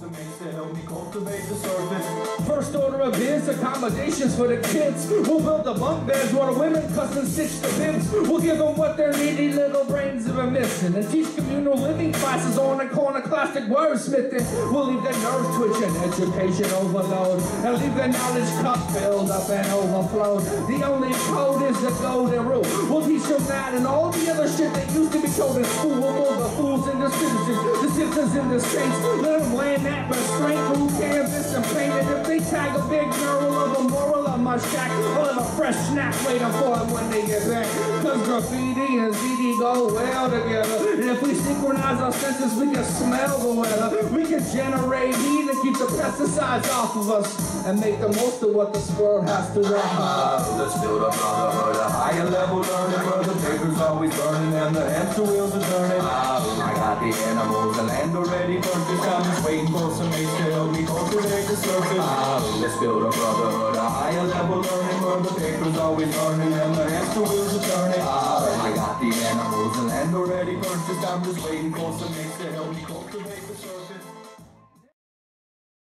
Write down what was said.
some mates to help me cultivate the surface. First order of biz, accommodations for the kids. We'll build the bunk beds while the women custom stitch the bibs. We'll give them what their needy little brains are missing, and teach communal living classes on iconoclastic wordsmithing. We'll leave their nerves twitching, education overload, and leave their knowledge cup filled up and overflowed. The only code is the golden rule. We'll teach them that and all the other shit that used to be told in school. We'll mold the fools and the citizens and the saints. Let them land that restraint, move canvas and paint it. If they tag a big mural of a moral of my shack, we'll have a fresh snack waiting for them when they get back. Cause graffiti and ZD go well together. And if we synchronize our senses, we can smell the weather. We can generate heat and keep the pesticides off of us, and make the most of what this world has to offer. Let's build a brotherhood, a higher level learning, where the paper's always burning and the hamster wheels are turning. I got the animals and land already purchased. I'm just waiting for some mates to help me cultivate the surface. Let's build a brotherhood, a higher level learning, where the paper's always burning and the hamster wheels are turning. I got the animals and land already purchased. I'm just waiting for some mates to help me cultivate the surface.